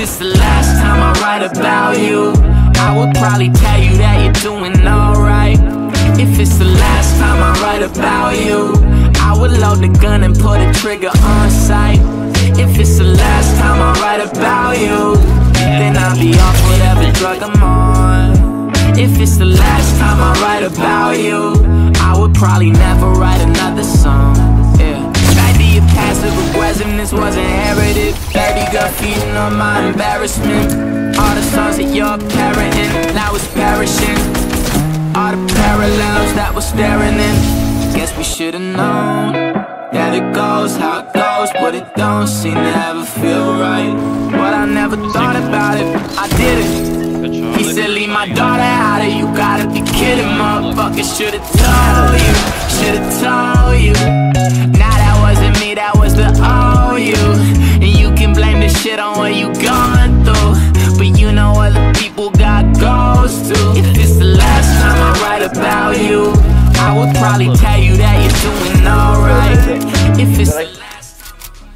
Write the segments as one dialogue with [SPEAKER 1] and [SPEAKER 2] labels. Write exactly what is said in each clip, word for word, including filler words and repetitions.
[SPEAKER 1] it's the last time I write about you, I would probably tell you that you're doing alright. If it's the last time I write about you, I would load the gun and put a trigger on sight. If it's the last time I write about you, then I'll be off whatever drug I'm on. If it's the last time I write about you, I would probably never write another song. Yeah. Idea passive aggressiveness was inherited. Baby girl feeding on my embarrassment. All the songs that you're parenting, now it's perishing. All the parallels that we're staring in. Guess we should've known that it goes how it goes, but it don't seem to ever feel right. But I never thought about it, I did it. He said leave my daughter out of you, gotta be kidding, motherfucker. Should've told you, should've told you. Nah, that wasn't me, that was the old you. And you can blame the shit on what you gone through, but you know other people got goals too. If it's the last time I write about you, I would probably tell you that you're doing alright. If it's the last time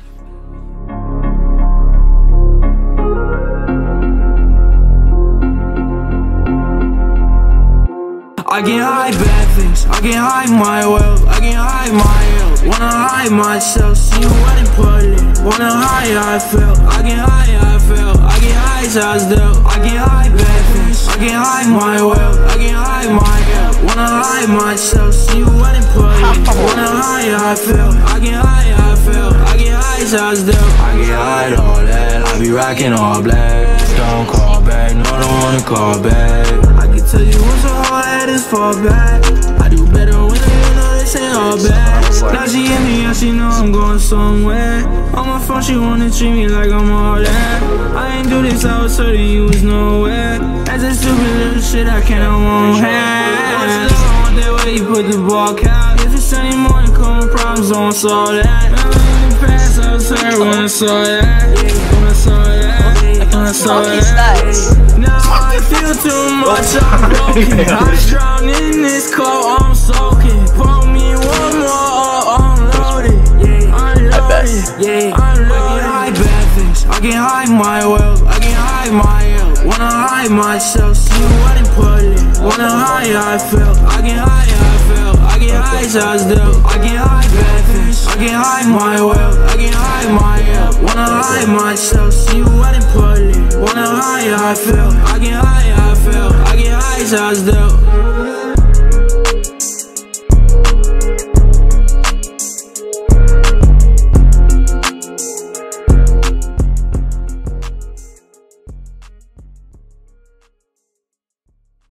[SPEAKER 2] I can hide bad things, I can hide my wealth, I can hide my health. Wanna hide myself, see you wedding party. Wanna hide how I felt, I can hide how I felt, I can hide how I dealt. I can hide bad things, I can hide my wealth, I can hide my health. Wanna hide myself, see you wedding party. Wanna hide how I felt, I can hide how I felt, I can hide how I dealt. I can hide all that, I be rocking all black. Don't call back, no, don't wanna call back. I can tell you what's so hard is fall back. I do better when I know this ain't all bad. Now she hit me and she know I'm going somewhere. On my phone she wanna treat me like I'm all that. I ain't do this, I was certain you was nowhere. That's a stupid little shit I can't, I won't have. I want that way you put the ball out. If it's Sunday morning, cold problems, don't solve that. Remember in the past I was hurt when I saw that. When I saw that, when I saw that. Now I feel too much, I'm broken. I drown in this cold, I'm soaking. Pour me one more, or unload it. Unload it, yeah, unload it. I can hide bad things, I can hide my wealth, I can hide my health. Wanna hide myself, see you wedding party. Wanna hide how I felt, I can hide how I felt, I can hide how I dealt. I can hide bad things, I can hide my wealth, I can hide my health. Wanna hide myself, see you wedding party. Wanna hide how I felt, I can hide how I felt, I can hide how I dealt.